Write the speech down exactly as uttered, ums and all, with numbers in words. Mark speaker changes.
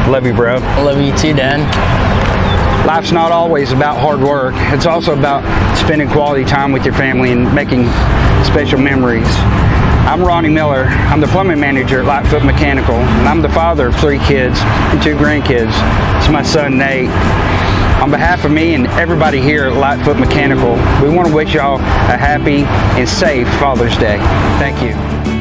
Speaker 1: Love you, bro.
Speaker 2: I love you too, Dad.
Speaker 1: Life's not always about hard work. It's also about spending quality time with your family and making special memories. I'm Ronnie Miller. I'm the plumbing manager at Lightfoot Mechanical, and I'm the father of three kids and two grandkids. It's my son, Nate. On behalf of me and everybody here at Lightfoot Mechanical, we want to wish y'all a happy and safe Father's Day. Thank you.